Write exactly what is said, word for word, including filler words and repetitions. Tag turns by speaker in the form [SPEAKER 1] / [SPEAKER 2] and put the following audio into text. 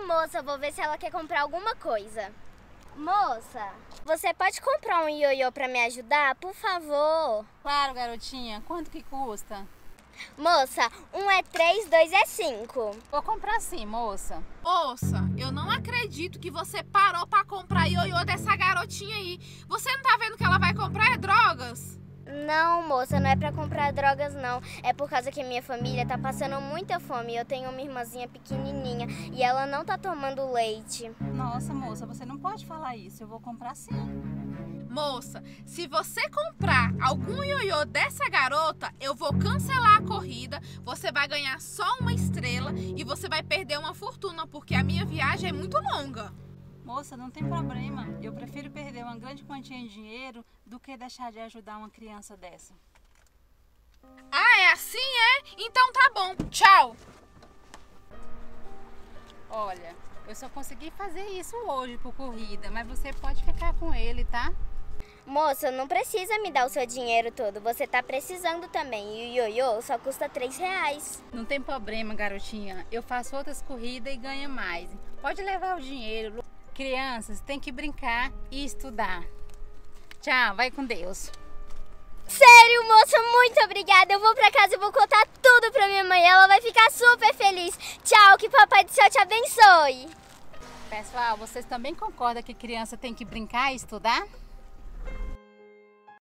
[SPEAKER 1] moça, vou ver se ela quer comprar alguma coisa. Moça, você pode comprar um ioiô pra me ajudar, por favor?
[SPEAKER 2] Claro, garotinha. Quanto que custa?
[SPEAKER 1] Moça, um é três, dois é cinco.
[SPEAKER 2] Vou comprar sim, moça.
[SPEAKER 3] Moça, eu não acredito que você parou pra comprar ioiô dessa garotinha aí. Você não tá vendo que ela vai comprar é drogas?
[SPEAKER 1] Não, moça, não é pra comprar drogas, não. É por causa que minha família tá passando muita fome. Eu tenho uma irmãzinha pequenininha e ela não tá tomando leite.
[SPEAKER 2] Nossa, moça, você não pode falar isso. Eu vou comprar sim.
[SPEAKER 3] Moça, se você comprar algum ioiô dessa garota, eu vou cancelar a corrida, você vai ganhar só uma estrela e você vai perder uma fortuna, porque a minha viagem é muito longa.
[SPEAKER 2] Moça, não tem problema. Eu prefiro perder uma grande quantia em dinheiro do que deixar de ajudar uma criança dessa.
[SPEAKER 3] Ah, é assim, é? Então tá bom. Tchau.
[SPEAKER 2] Olha, eu só consegui fazer isso hoje por corrida, mas você pode ficar com ele, tá?
[SPEAKER 1] Moça, não precisa me dar o seu dinheiro todo. Você tá precisando também. E o ioiô só custa três reais.
[SPEAKER 2] Não tem problema, garotinha. Eu faço outras corridas e ganho mais. Pode levar o dinheiro. Crianças, tem que brincar e estudar. Tchau, vai com Deus.
[SPEAKER 1] Sério, moça, muito obrigada. Eu vou pra casa e vou contar tudo pra minha mãe. Ela vai ficar super feliz. Tchau, que papai do céu te abençoe.
[SPEAKER 2] Pessoal, vocês também concordam que criança tem que brincar e estudar?